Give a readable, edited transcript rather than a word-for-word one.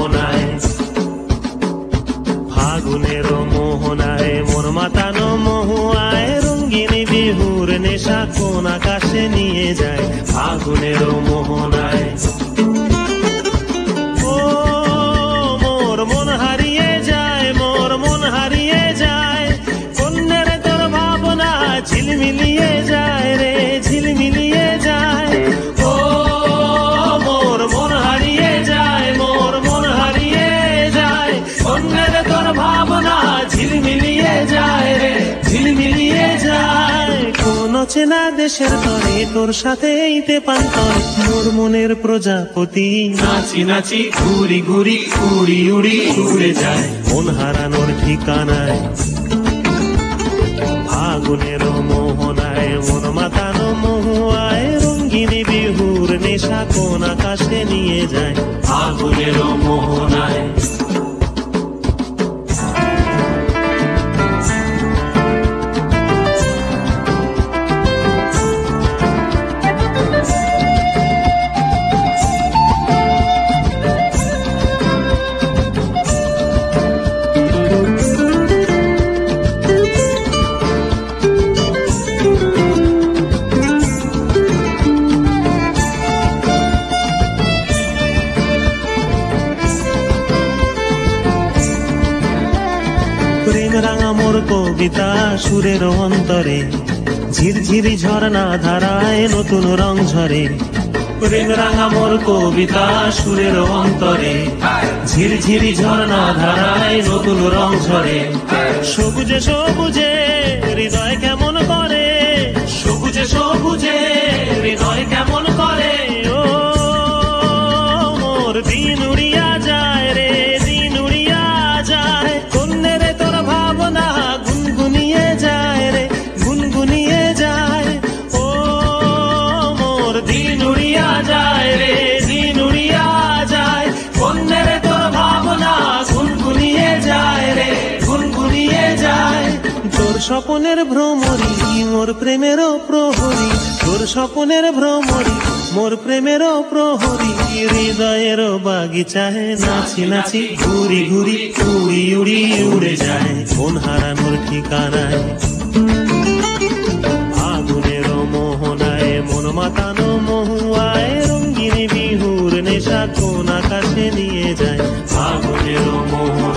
মোহনায়, ফাগুনের মোহনায় মন মাতানো মহুয়ায়, রঙ্গিনী বিহুর নেশা কোন আকাশে নিয়ে যায় ফাগুনের মোহনায়। ও মোর মন হারিয়ে যায়, মোর মন হারিয়ে যায়, কন্যের তোর ভাবনা ঝিলমিলিয়ে যায় রে, ঝিলমিলিয়ে যায়। ও মোর মন হারিয়ে যায়, মোর মন হারিয়ে যায়, কন্যের তোর ভাবনা ঝিলমিলিয়ে যায় রে, ঝিলমিলিয়ে যায়। কোন চেনা দেশের তরে তোর সাথে এইতে পান্তর, মোর মনের প্রজাপতি নাচি নাচি ঘুরি ঘুরি উড়ি উড়ি উড়ে যায় মন হারানোর ঠিকানায়। ফাগুনের মোহনায় মন মাতানো মহুয়ায়, রঙ্গিনী বিহুর নেশা কোন আকাশে নিয়ে যায় ফাগুনের মোহনায়। প্রেম রাঙা মোর কবিতা সুরের অন্তরে, ঝিরঝিরি ঝর্ণা ধারায় নতুন রং ঝরে। প্রেম রাঙা মোর কবিতা সুরের অন্তরে, ঝিরঝিরি ঝর্ণা ধারায় নতুন রং ঝরে। সবুজে সবুজে হৃদয় কেমন করে, সবুজে সবুজে হৃদয় কেমন করে। ও মোর দিন উড়িয়া যায় রে, দিন উড়িয়া যায়, কন্যের তোর ভাবনা গুনগুনিয়ে যায় রে, গুনগুনিয়ে যায়। ও মোর দিন উড়িয়া যায় রে, দিন উড়িয়া যায়, কন্যের তোর ভাবনা গুনগুনিয়ে যায় রে, গুনগুনিয়ে যায়। তোর স্বপনের ভ্রমরি মোর প্রেমেরও প্রহরী, তোর স্বপনের ভ্রমরি মোর প্রেমেরও প্রহরী, হৃদয়ের বাগিচায় নাচি নাচি ঘুরি ঘুরি উড়ি উড়ি উড়ে যায় মন হারানোর ঠিকানায়। ফাগুনের মোহনায় মন মাতানো মহুয়ায়, রঙ্গিনী বিহুর নেশা কোন আকাশে নিয়ে যায় ফাগুনের মোহনায়।